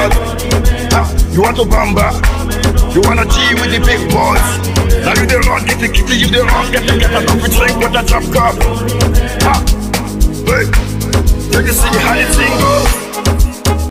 boss. You want to bamba? You wanna G with the big boys? Now you the wrong, get the kitty, you the wrong, get the coffee drink with a drop cup. Hey, take a see how the thing goes.